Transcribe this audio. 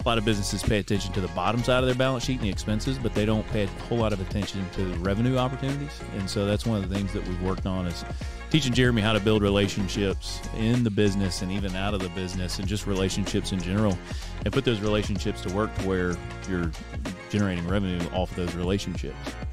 A lot of businesses pay attention to the bottom side of their balance sheet and the expenses, but they don't pay a whole lot of attention to the revenue opportunities. And so that's one of the things that we've worked on is teaching Jeremy how to build relationships in the business and even out of the business, and just relationships in general, and put those relationships to work to where you're generating revenue off of those relationships.